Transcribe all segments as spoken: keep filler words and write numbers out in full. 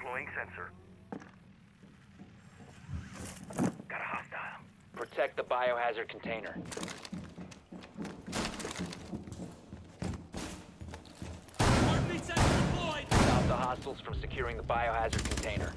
Deploying sensor. Got a hostile. Protect the biohazard container. Heartbeat sensor deployed! Stop the hostiles from securing the biohazard container.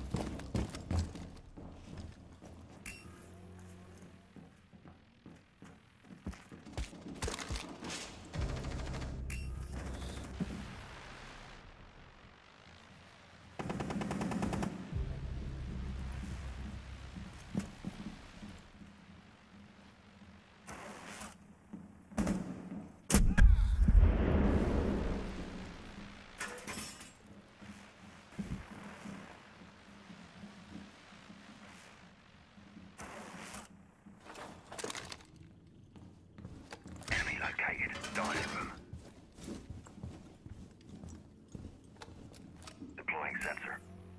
Enemy located. Dining room. Deploying sensor.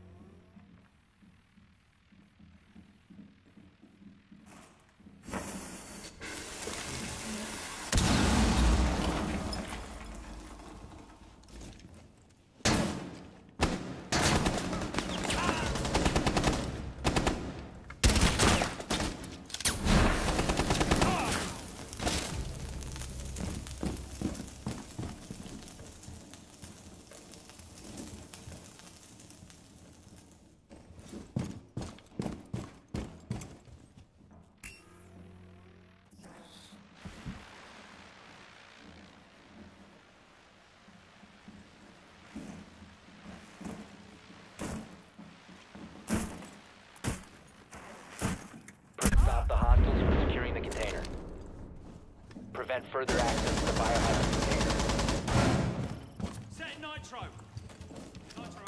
Stop the hostiles from securing the container. Prevent further access to the biohazard container. Set nitro! Nitro.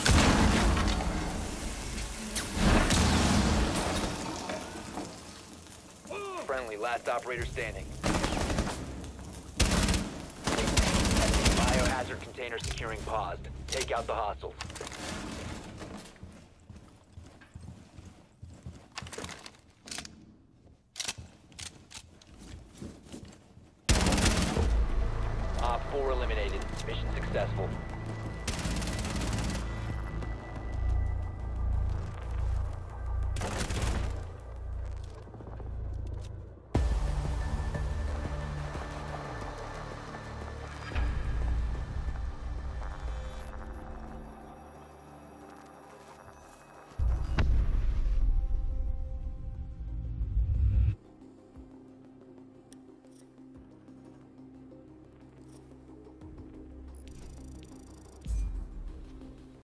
Friendly, last operator standing. Biohazard container securing paused. Take out the hostiles. Op four eliminated. Mission successful.